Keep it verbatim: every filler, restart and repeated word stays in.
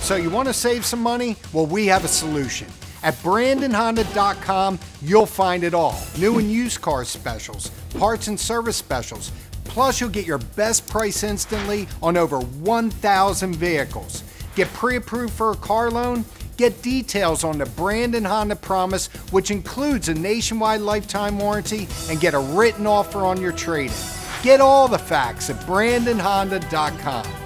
So you want to save some money? Well, we have a solution. At Brandon Honda dot com, you'll find it all. New and used car specials, parts and service specials. Plus, you'll get your best price instantly on over one thousand vehicles. Get pre-approved for a car loan? Get details on the Brandon Honda Promise, which includes a nationwide lifetime warranty, and get a written offer on your trade-in. Get all the facts at Brandon Honda dot com.